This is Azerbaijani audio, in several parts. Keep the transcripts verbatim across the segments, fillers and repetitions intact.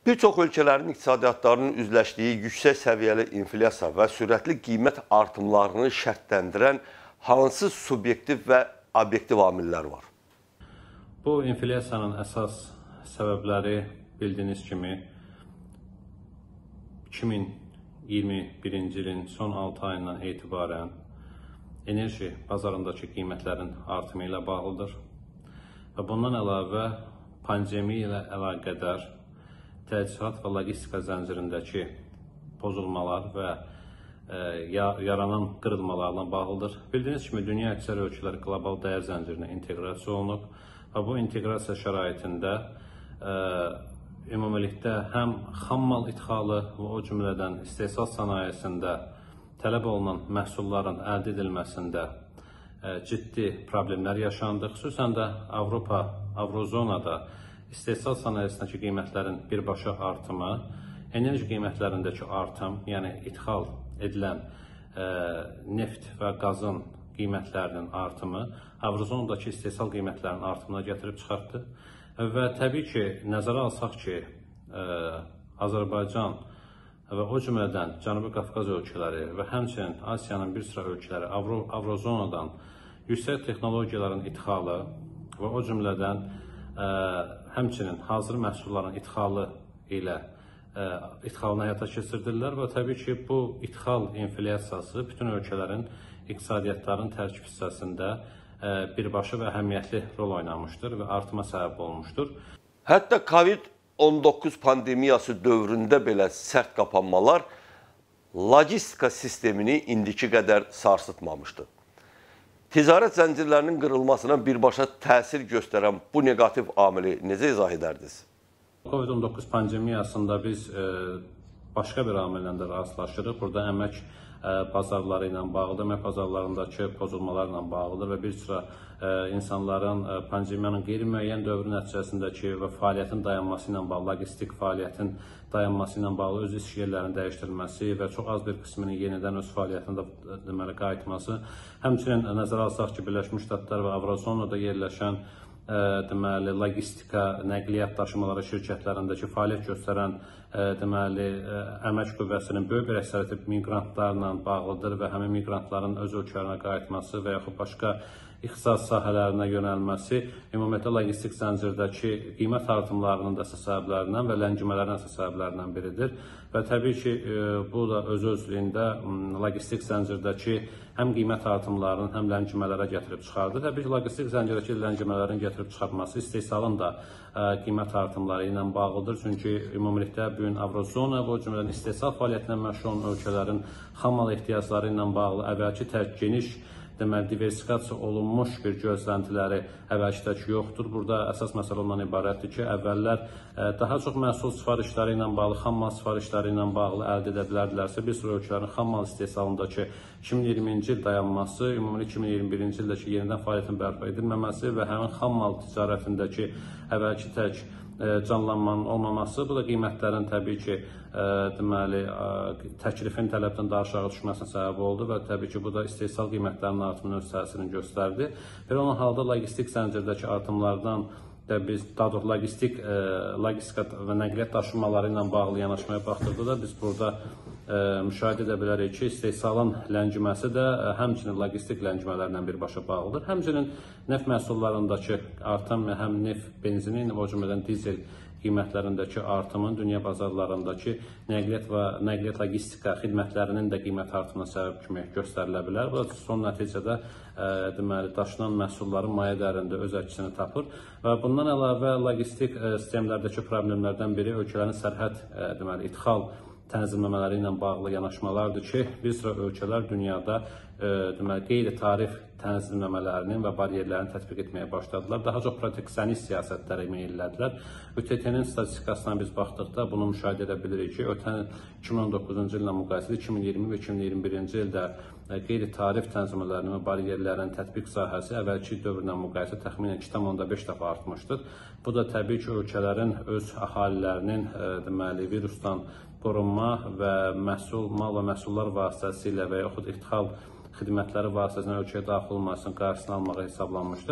Bir çox ölkələrin iqtisadiyyatlarının üzləşdiyi yüksək səviyyəli inflyasiya və sürətli qiymət artımlarını şərtləndirən hansı subyektiv və obyektiv amillər var? Bu inflyasiyanın əsas səbəbləri bildiyiniz kimi iki min iyirmi birinci ilin son altı ayından etibarən enerji bazarındakı qiymətlərin artımı ilə bağlıdır və bundan əlavə pandemiya ilə əlaqədar təchizat və logistika zəncirindəki pozulmalar və e, yaranan qırılmalarla bağlıdır. Bildiyiniz kimi, dünya əksər ölkələri qlobal dəyər zəncirinə inteqrasiya olunub və bu inteqrasiya şəraitində e, ümumilikdə həm xammal idxalı və o cümlədən istehsal sənayesində tələb olunan məhsulların əldə edilməsində e, ciddi problemlər yaşandı. Xüsusən də Avropa, Avrozonada istehsal sənayesindəki qiymətlərin birbaşa artımı, enerji qiymətlərindəki artım, yəni idxal edilən e, neft və qazın qiymətlərinin artımı Avrozonadakı istehsal qiymətlərinin artımına gətirib çıxartdı. Və təbii ki, nəzərə alsaq ki, e, Azərbaycan və o cümlədən Cənubi Qafqaz ölkələri və həmçinin Asiyanın bir sıra ölkələri Avro, Avrozonadan yüksək texnologiyaların idxalı və o cümlədən ə, həmçinin hazır məhsulların idxalı ilə ə, idxalını həyata keçirdirlər və təbii ki, bu idxal inflyasiyası bütün ölkələrin iqtisadiyyatların tərkib hissəsində ə, birbaşa və əhəmiyyətli rol oynamışdır və artıma səbəb olmuşdur. Hətta Covid on doqquz pandemiyası dövründə belə sərt qapanmalar logistika sistemini indiki qədər sarsıtmamışdı. Ticarət zəncirlərinin qırılmasına birbaşa təsir göstərən bu negativ amili necə izah edərdiniz? Covid on doqquz pandemiyasında biz e, başqa bir amillə də rastlaşırıq. Burada əmək e, bazarları ilə bağlıdır, əmək bazarlarındakı pozulmalarla bağlıdır və bir sıra e, insanların e, pandemiyanın qeyri-müəyyən dövrü nəticəsindəki və fəaliyyətin dayanması ilə bağlı, logistik fəaliyyətin dayanması ilə bağlı öz iş yerlərinin dəyişdirilməsi və çox az bir qisminin yenidən öz fəaliyyətində deməli qayıtması, həmçinin nəzərə alsaq ki, Birləşmiş Ştatlar və Avrozonada yerləşən ə, deməli logistika, nəqliyyat daşımaları şirkətlərindəki fəaliyyət göstərən ə, deməli ə, əmək qüvvəsinin böyük bir əksəriyyəti miqrantlarla bağlıdır və həmin miqrantların öz ölkələrinə qayıtması və yaxud başqa ixtisas sahələrinə yönəlməsi ümumiyyətlə logistik zəncirdəki qiymət artımlarının da əsas səbəblərindən və ləngimələrin əsas səbəblərindən biridir. Və təbii ki, bu da öz-özlüyündə logistik zəncirdəki həm qiymət artımlarının, həm ləngimələrə gətirib çıxardır. Təbii ki, logistik zəncirdəki ləngimələrin gətirib çıxartması istehsalın da qiymət artımları ilə bağlıdır. Çünki ümumilikdə bu gün Avrozona və o cümlədən istehsal fəaliyyətinə məşğul olan ölkələrin xammal ehtiyacları ilə bağlı əvvəlki tək geniş deməli, diversifikasiya olunmuş bir gözləntiləri əvvəlkidəki yoxdur. Burada əsas məsələ ondan ibarətdir ki, əvvəllər daha çox məhsul sifarişləri ilə bağlı, xammal sifarişləri ilə bağlı əldə edə bilərdilərsə, bir sıra ölkələrin xammal istehsalındakı iki min iyirminci il dayanması, ümumi iki min iyirmi birinci ildəki yenidən fəaliyyətin bərpa edilməməsi və həmin xammal ticarətindəki əvvəlki tək canlanmanın olmaması, bu da qiymətlərin təbii ki, ə, deməli, ə, təklifin tələbdən daha aşağı düşməsinə səbəb oldu və təbii ki, bu da istehsal qiymətlərinin artımının öz təsirini göstərdi. Belə olan halda logistik zəncirdəki artımlardan da biz, daha doğrusu logistik, ə, logistika və nəqliyyat daşımaları ilə bağlı yanaşmaya baxdırdıqda da biz burada ə, müşahidə edə bilərik ki, istehsalın ləngiməsi də ə, həmçinin logistik ləngimələrlə birbaşa bağlıdır. Həmçinin neft məhsullarındakı artım, həm neft, benzinin və o cümlədən dizel qiymətlərindəki artımın dünya bazarlarındakı nəqliyyat və nəqliyyat logistika xidmətlərinin də qiymət artımına səbəb kimi göstərilə bilər. Bu son nəticədə ə, deməli, daşınan məhsulların maya dəyərində öz əksini tapır və bundan əlavə logistik ə, sistemlərdəki problemlərdən biri ölkələrin sərhəd ə, deməli, idxal tənzimləmələri ilə bağlı yanaşmalardır ki, bir sıra ölkələr dünyada e, deməli, qeyri-tarif tənzimləmələrinin və bariyerlərini tətbiq etməyə başladılar. Daha çox proteksionist siyasətlərə meyillədilər. ÜTT-nin statistikasına biz baxdıqda bunu müşahidə edə bilirik ki, ötən iki min on doqquzuncu illə müqayisədə iki min iyirmi və iki min iyirmi birinci ildə qeyri-tarif tənzimlələrinin və bariyerlərin tətbiq sahəsi əvvəlki dövrlə müqayisə təxminən iki tam onda beş dəfə artmışdır. Bu da təbii ki, ölkələrin öz əhalilərinin e, deməli, virusdan qorunma və məhsul, mal və məhsullar vasitəsilə və yaxud idxal xidmətləri vasitəsilə ölkəyə daxil olmasının qarşısını almağa hesablanmışdır.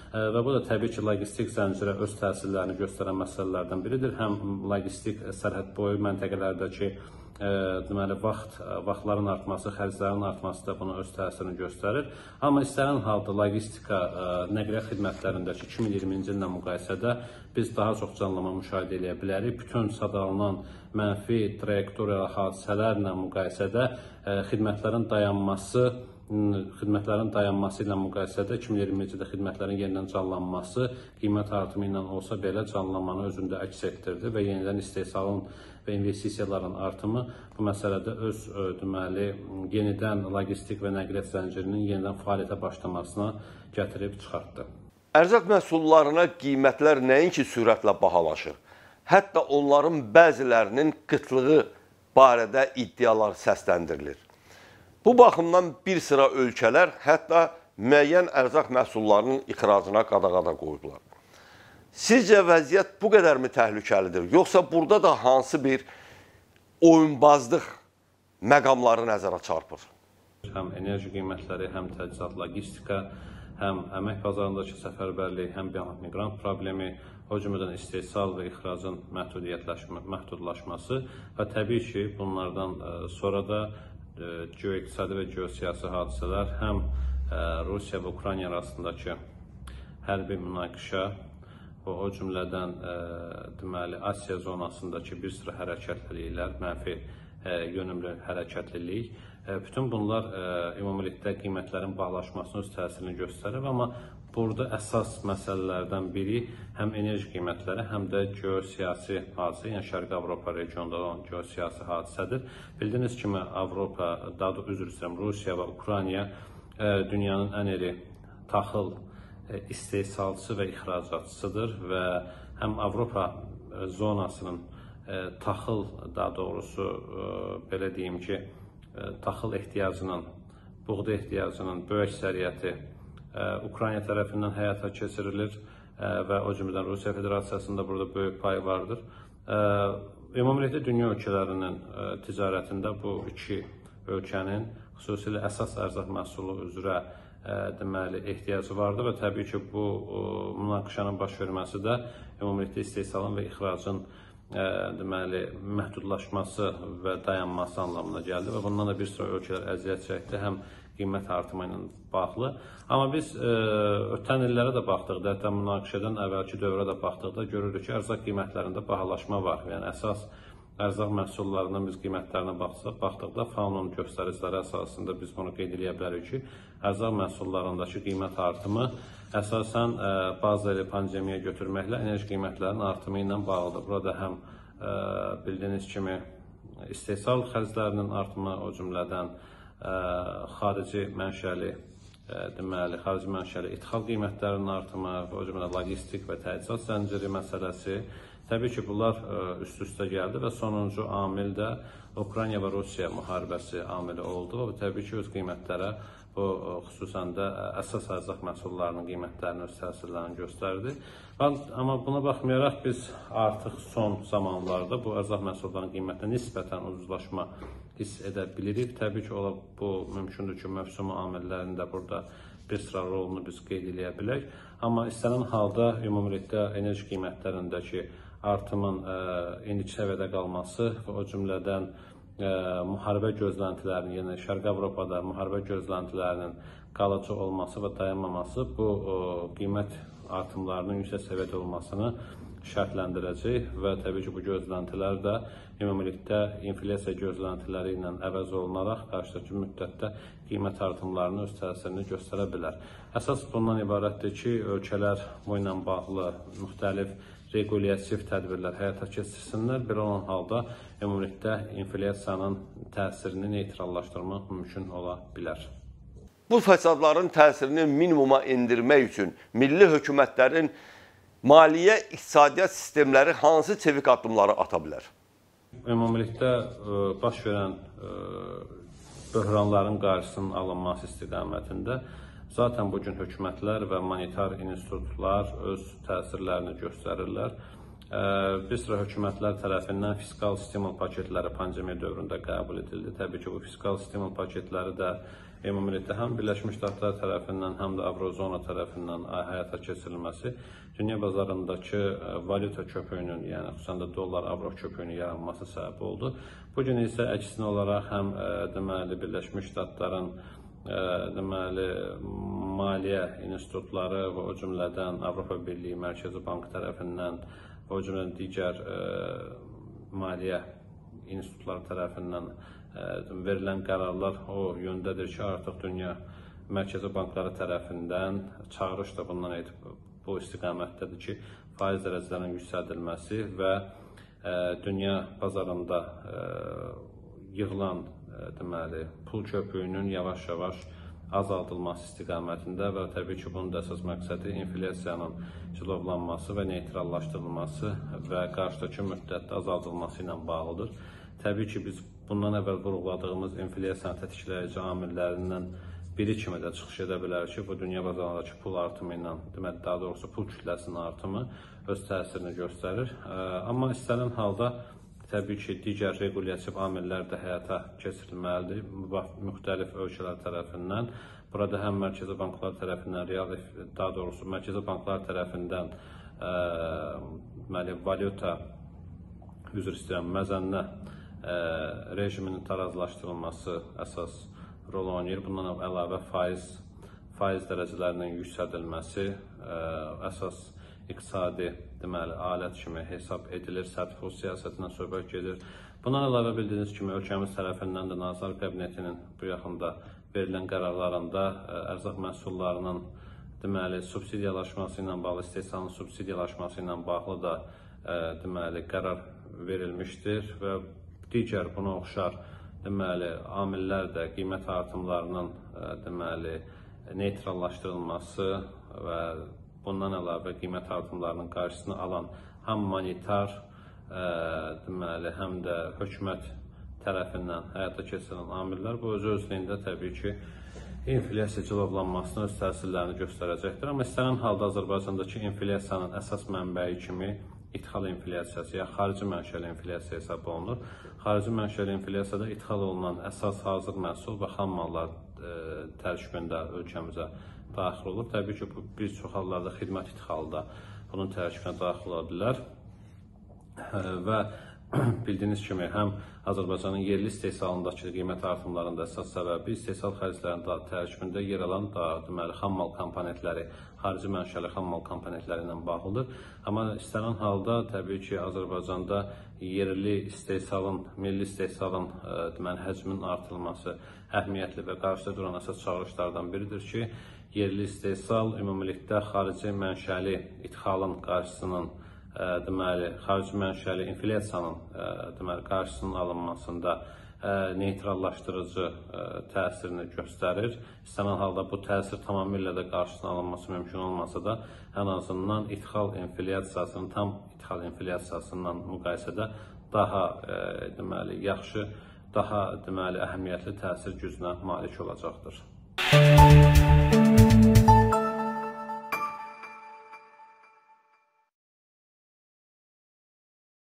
və bu da təbii ki, logistik zəncirə öz təsirlərini göstərən məsələlərdən biridir. Həm logistik sərhəd boyu məntəqələrdəki deməli, vaxt, vaxtların artması, xərclərin artması da buna öz təsirini göstərir. Amma istənilən halda logistika nəqliyyat xidmətlərindəki iki min iyirminci illə müqayisədə biz daha çox canlanma müşahidə edə bilərik. Bütün sadallanan mənfi trayektoriyalı hadisələrlə müqayisədə xidmətlərin dayanması, xidmətlərin dayanması ilə müqayisədə iki min iyirminci ildə xidmətlərin yenidən canlanması qiymət artımı ilə olsa belə canlanmanı özündə əks etdirdi və yenidən istehsalın və investisiyaların artımı bu məsələdə öz deməli, yenidən logistik və nəqliyyat zəncirinin yenidən fəaliyyətə başlamasına gətirib çıxartdı. Ərzaq məhsullarına qiymətlər nəinki sürətlə bahalaşır, hətta onların bəzilərinin qıtlığı barədə iddialar səsləndirilir. Bu baxımdan bir sıra ölkələr hətta müəyyən ərzaq məhsullarının ixracına qadağana qoydular. Sizcə vəziyyət bu qədər mi təhlükəlidir, yoxsa burada da hansı bir oyunbazlıq məqamları nəzərə çarpır? Həm enerji qiymətləri, həm təchizat, logistika, həm əmək bazarındakı səfərbərlik, həm miqrant problemi, o cümlədən istehsal və ixracın məhdudlaşması və təbii ki, bunlardan sonra da geoiqtisadi və geosiyasi hadisələr, həm Rusiya və Ukrayna arasındakı hərbi münaqişə və o cümlədən deməli, Asiya zonasındakı bir sıra hərəkətliliklər, mənfi yönümlü hərəkətlilik, bütün bunlar ümumilikdə qiymətlərin bağlaşmasının öz təsirini göstərir. Amma burada əsas məsələlərdən biri həm enerji qiymətləri, həm də geosiyasi hadisə, yəni Şərqi Avropa regionunda olan geosiyasi hadisədir. Bildiyiniz kimi Avropa, daha da üzr istəyirəm, Rusiya və Ukrayna dünyanın ən iri taxıl istehsalçısı və ixracatçısıdır və həm Avropa zonasının taxıl, daha doğrusu belə deyim ki, taxıl ehtiyacının, buğda ehtiyacının böyük əksəriyyəti Ukrayna tərəfindən həyata keçirilir və o cümlədən Rusiya Federasiyasında burada böyük pay vardır. Ümumilikdə dünya ölkələrinin ticarətində bu iki ölkənin xüsusilə əsas ərzaq məhsulu üzrə deməli ehtiyacı vardır və təbii ki, bu münaqişənin baş verməsi də ümumilikdə istehsalın və ixracın deməli məhdudlaşması və dayanması anlamına gəldi və bundan da bir sıra ölkələr əziyyət çəkdi, həm qiymət artımı ilə bağlı. Amma biz ötən illərə də baxdıqda, hətta münaqişədən əvvəlki dövrə də baxdıqda görürük ki, ərzaq qiymətlərində bahalaşma var. Yəni əsas ərzaq məhsullarından biz qiymətlərinə baxdıqda FAO-nun göstəriciləri əsasında biz bunu qeyd edə bilərik ki, ərzaq məhsullarındakı qiymət artımı əsasən bazı ilə pandemiya götürməklə enerji qiymətlərinin artımı ilə bağlıdır. Burada həm bildiyiniz kimi istehsal xərclərinin artımı, o cümlədən xarici mənşəli, deməli, xarici mənşəli ithal qiymətlərinin artımı, o cümlədən logistik və təchizat zənciri məsələsi. Təbii ki, bunlar üst-üstə gəldi və sonuncu amil də Ukrayna və Rusiya müharibəsi amili oldu və təbii ki, öz qiymətlərə bu xüsusən də əsas ərzaq məhsullarının qiymətlərinin öz təsirlərini göstərdi. Amma buna baxmayaraq biz artıq son zamanlarda bu ərzaq məhsullarının qiymətində nisbətən ucuzlaşma hiss edə bilirik. Təbii ki, ola bu mümkündür ki, mövsüm amillərində burada bir sıra rolunu biz qeyd edə bilək. Amma istənilən halda ümumilikdə enerji qiymətlərindəki artımın indiki səviyyədə qalması və o cümlədən müharibə gözləntilərinin, yəni Şərqi Avropada müharibə gözləntilərinin qalıcı olması və dayanmaması bu qiymət artımlarının yüksək səviyyədə olmasını şərtləndirəcək və təbii ki, bu gözləntilər də ümumilikdə inflyasiya gözləntiləri ilə əvəz olunaraq qarşıdakı müddətdə qiymət artımlarının öz təsirini göstərə bilər. Əsas bundan ibarətdir ki, ölkələr bu ilə bağlı müxtəlif regulyativ tədbirlər həyata keçirsinlər. Belə olan halda ümumilikdə inflyasiyanın təsirini neytrallaşdırmaq mümkün ola bilər. Bu fəsadların təsirini minimuma endirmək üçün milli hökumətlərin maliyyə iqtisadiyyat sistemləri hansı çevik addımları ata bilər? Ümumilikdə baş verən böhranların qarşısının alınması istiqamətində zaten bugün hökumətlər və monetar institutlar öz təsirlərini göstərirlər. Bir sıra hökumətlər tərəfindən fiskal stimul paketləri pandemiya dövründə qəbul edildi. Təbii ki, bu fiskal stimul paketləri də ümumilikdə həm Birləşmiş Ştatlar tərəfindən, həm də Avrozona tərəfindən həyata keçirilməsi dünya bazarındakı valyuta köpüyünün, yəni xüsusən də dollar-avro köpüyünün yaranması səbəb oldu. Bu gün isə əksinə olaraq həm deməli Birləşmiş Ştatların deməli maliyyə institutları və o cümlədən Avropa Birliyi Mərkəzi Bank tərəfindən və o cümlədən digər maliyyə institutları tərəfindən verilən qərarlar o yöndədir ki, artıq dünya mərkəzi bankları tərəfindən çağırış da bundan edib bu istiqamətdədir ki, faiz dərəcələrinin yüksəldilməsi və dünya bazarında yığılan deməli pul köpüyünün yavaş-yavaş azaldılması istiqamətində və təbii ki, bunun da əsas məqsədi inflyasiyanın cilovlanması və neytrallaşdırılması və qarşıdakı müddətdə azaldılması ilə bağlıdır. Təbii ki, biz bundan əvvəl vurğuladığımız inflyasiyanın tətikləyici amillərindən biri kimi də çıxış edə bilərik ki, bu dünya bazarındakı pul artımı ilə, deməli, daha doğrusu pul kütləsinin artımı öz təsirini göstərir. Amma istənilən halda təbii ki, digər regulyativ amillər də həyata keçirilməlidir müxtəlif ölkələr tərəfindən. Burada həm mərkəzi banklar tərəfindən, real, daha doğrusu mərkəzi banklar tərəfindən deməli, valyuta, üzr istəyirəm, məzənnə rejiminin tarazlaşdırılması əsas rol oynayır. Bundan əlavə faiz, faiz dərəcələrinin yüksədilməsi əsas iqtisadi deməli, alət kimi hesab edilir, sərful siyasətindən söhbət gedir. Bundan əlavə bildiyiniz kimi ölkəmiz tərəfindən də Nazirlər Kabinetinin bu yaxında verilən qərarlarında ərzaq məhsullarının deməli, subsidiyalaşması ilə bağlı, istehsalın subsidiyalaşması ilə bağlı da deməli, qərar verilmişdir və digər buna oxşar deməli, amillər də qiymət artımlarının deməli, neytrallaşdırılması və bundan əlavə qiymət artımlarının qarşısını alan həm monetar, deməli, həm də hökumət tərəfindən həyata keçirilən amillər bu öz özlüyündə təbii ki, inflyasiya cilovlanmasına öz təsirlərini göstərəcəkdir. Amma istənilən halda Azərbaycandakı inflyasiyanın əsas mənbəyi kimi ithal inflyasiyası ya xarici mənşəli inflyasiya hesab olunur. Xarici mənşəli inflyasiyada ithal olunan əsas hazır məhsul və xam mallar tərkibində ölkəmizə daxil olur. Təbii ki, bu bir çox hallarda xidmət ixalı da bunun tərkibinə daxil ola bilər və bildiyiniz kimi həm Azərbaycanın yerli istehsalındakı qiymət artımlarında əsas səbəbi istehsal xərclərinin tərkibində yer alan da deməli xam mal komponentləri, xarici mənşəli xam mal komponentləri ilə bağlıdır. Amma istənilən halda təbii ki, Azərbaycanda yerli istehsalın, milli istehsalın deməli həcminin artırılması əhəmiyyətli və qarşıda duran əsas çağırışlardan biridir ki, yerli istehsal ümumilikdə xarici mənşəli idxalın qarşısının deməli, xarici mənşəli inflyasiyanın deməli, qarşısının alınmasında neytrallaşdırıcı təsirini göstərir. İstənilən halda bu təsir tamamilə də qarşısının alınması mümkün olmasa da, ən azından ithal inflyasiyasının, tam ithal inflyasiyasından müqayisədə daha deməli, yaxşı, daha deməli, əhəmiyyətli təsir gücünə malik olacaqdır.